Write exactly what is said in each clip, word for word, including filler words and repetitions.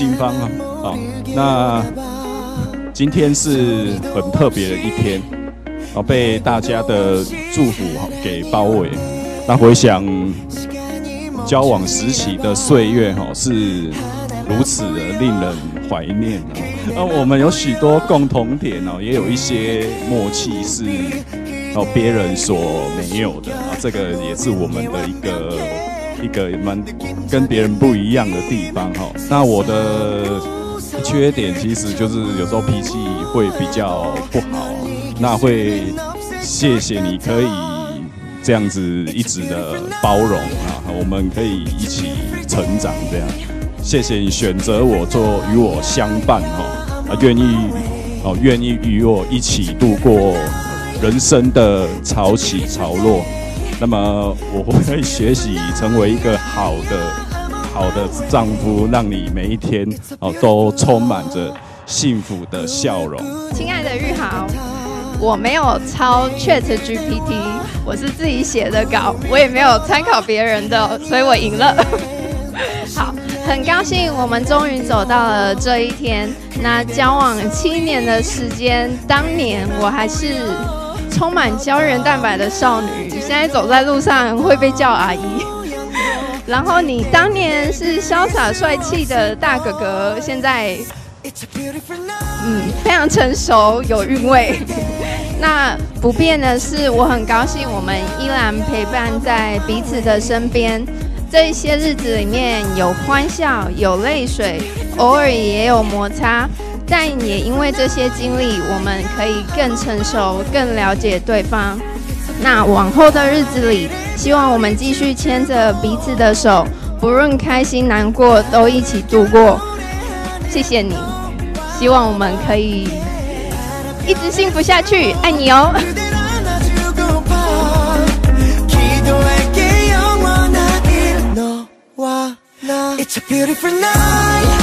金芳啊，哦，那今天是很特别的一天，哦，被大家的祝福给包围。那回想交往时期的岁月，哈，是如此的令人怀念啊。那我们有许多共同点哦，也有一些默契是哦别人所没有的啊，这个也是我们的一个。一个蛮跟别人不一样的地方哈。那我的缺点其实就是有时候脾气会比较不好，那会谢谢你可以这样子一直的包容啊，我们可以一起成长这样。谢谢你选择我做与我相伴哈，啊愿意哦愿意与我一起度过人生的潮起潮落。那么我会学习成为一个好的、好的丈夫，让你每一天哦都充满着幸福的笑容。 亲爱的玉豪，我没有抄 Chat G P T， 我是自己写的稿，我也没有参考别人的，所以我赢了。好，很高兴我们终于走到了这一天。那交往七年的时间，当年我还是充满胶原蛋白的少女，现在走在路上会被叫阿姨。然后你当年是潇洒帅气的大哥哥，现在嗯非常成熟有韵味。那不变的是，我很高兴我们依然陪伴在彼此的身边。这一些日子里面有欢笑，有泪水，偶尔也有摩擦。但也因为这些经历，我们可以更成熟，更了解对方。那往后的日子里，希望我们继续牵着彼此的手，不论开心难过，都一起度过。谢谢你，希望我们可以一直幸福下去，爱你哦。It's a beautiful night.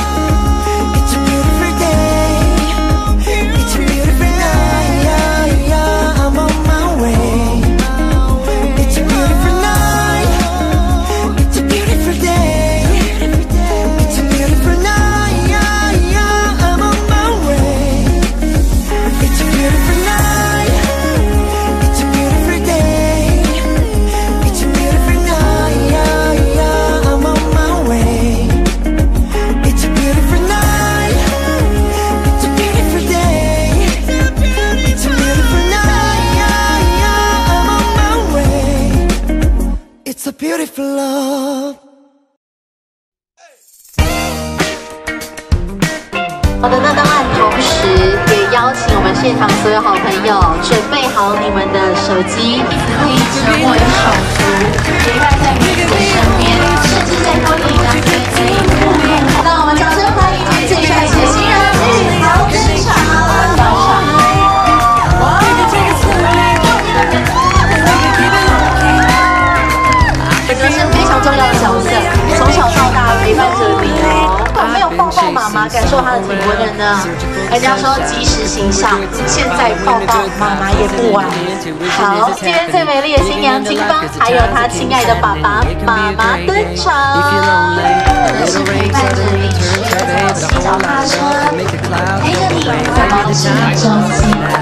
It's a beautiful day. It's a beautiful night. Yeah, yeah, I'm on my way. It's a beautiful night. It's a beautiful day. It's a beautiful night. Yeah, yeah, I'm on my way. It's a beautiful night. It's a beautiful day. It's a beautiful night. Yeah, yeah, I'm on my way. It's a beautiful love。 好的，那当然同时也邀请我们现场所有好朋友准备好你们的手机，可以成为手足，陪伴在彼此身边，甚至再多一张贴纸。让我们掌声欢迎最帅气的新人玉豪登场。这是非常重要的角色，从小到大陪伴着你哦。没有抱抱妈妈，感受她的体温了呢。人家说及时行孝，现在抱抱妈妈也不晚。好，今天最美丽的新娘金芳，还有她亲爱的爸爸妈妈登场。真的是陪伴着你，骑脚踏车，陪着你在梦境中进来。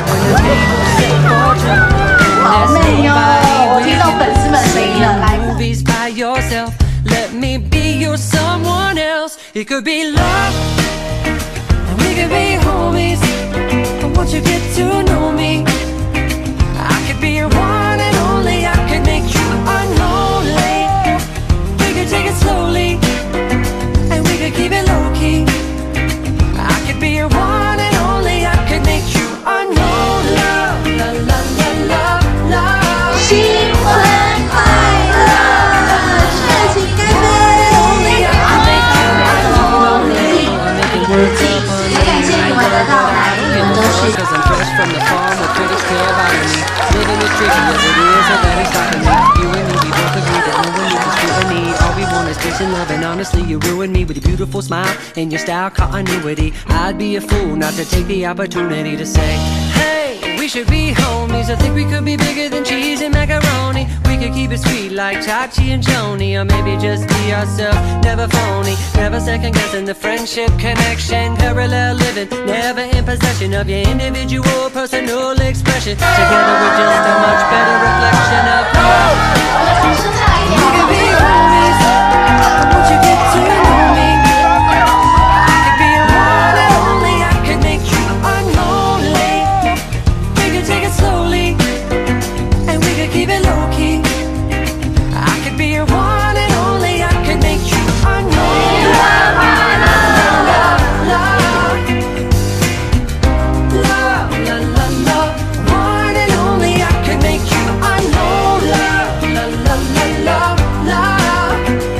好美哦！我听到粉丝们声音了，来。Let me be your someone else. It could be love, and we could be homies. But once you get to know me, I could be your one and only. I could make you unholy. We could take it slowly, and we could keep it low key. I could be your one and only. I could make you unholy. La la la la la. 新婚快乐，热情干杯！也感谢你们的到来，你们都是。And honestly, you ruined me with your beautiful smile and your style continuity. I'd be a fool not to take the opportunity to say, hey, we We should be homies. I think we could be bigger than cheese and macaroni. We could keep it sweet like Chachi and Joni, or maybe just be ourselves, never phony, never second guessing the friendship connection. Parallel living, never in possession of your individual personal expression. Together we're just a much better reflection of love. We could be homies. Won't you get to know me? I could be your one and only. I could make you unholy. We could take it slowly, and we could keep it low key. I could be your one and only. I could make you unholy. Love, love, love, love, love, love, love. One and only. I could make you unholy. Love, love, love, love, love,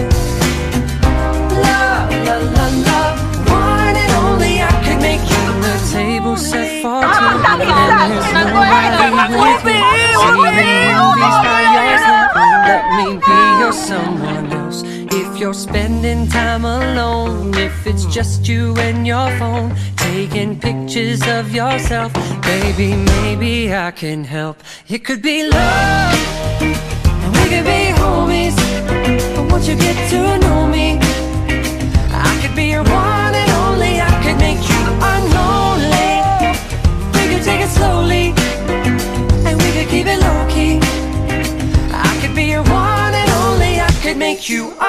love, love, love, love. One and only. I could make you. The table set for two, and there's nobody with me. Seeing movies by yourself. Let me be your someone else. If you're spending time alone, if it's just you and your phone, taking pictures of yourself, baby, maybe I can help. It could be love, and we could be homies. But won't you get to know me? I could be your one and only. I could make you unholy. We could take it slowly, and we could keep it low key. I could be your one and only. I could make you